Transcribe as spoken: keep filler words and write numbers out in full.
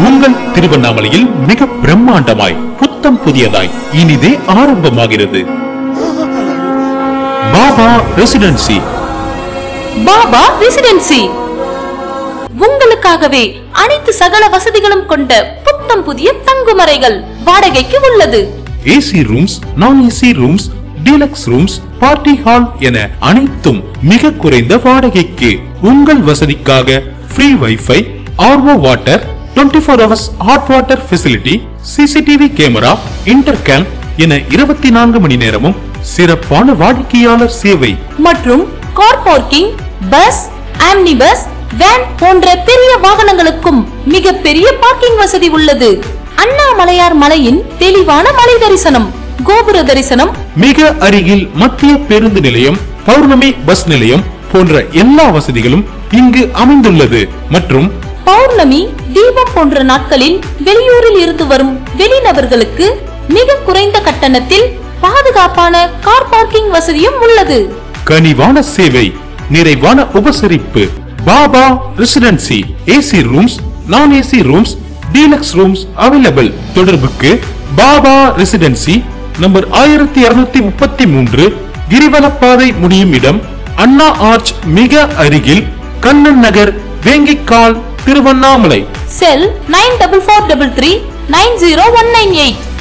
உங்கள் திருவண்ணாமலையில் மிக பிரம்மாண்டமாய் புத்தம் புதியதாய் இனிதே ஆரம்பமாகிறது பாபா ரெசிடென்சி. பாபா ரெசிடென்சி உங்களுக்காகவே அனைத்து சகல வசதிகளும் கொண்ட புத்தம் புதிய தங்குமறைகள் வாடகைக்கு உள்ளது. AC rooms, non AC rooms, deluxe rooms, party hall என அனைத்தும் மிக குறைந்த வாடகைக்கு. உங்கள் வசதிக்காக free wifi, RO water, twenty four hours hot water facility, CCTV camera, intercom என இருபத்தி நான்கு மணி நேரமும் சிறப்பான வாடிக்கையாளர் சேவை மற்றும் car parking, bus, omni bus, van போன்ற பெரிய வாகனங்களுக்கும் மிக பெரிய பார்க்கிங் வசதி உள்ளது. அண்ணாமலையார் மலையின் தெளிவான மலை தரிசனம், கோபுர தரிசனம், மிக அருகில் மத்திய பேருந்து நிலையம், பௌர்ணமி பஸ் நிலையம் போன்ற எல்லா வசதிகளும் இங்கு அமைந்துள்ளது. மற்றும் பௌர்ணமி, தீபம் போன்ற நாட்களில் வெளியூரில் இருந்து வரும் வெளிநபர்களுக்கு மிக குறைந்த கட்டணத்தில் பாதுகாப்பான கார் பார்க்கிங் வசதியும் உள்ளது. கனிவான சேவை, நிறைவான உபசரிப்பு. Baba residency. AC rooms, non AC rooms, deluxe rooms available. தொடர்புக்கு பாபா ரெசிடென்சி, நம்பர் ஆயிரத்தி இருநூத்தி முப்பத்தி மூன்று, கிரிவலப்பாதை முடியும் இடம், அண்ணா ஆர்ச் மிக அருகில், Kannan Nagar, Vengikkal, Tiruvannamalai. Cell nine double four double three nine zero one nine eight.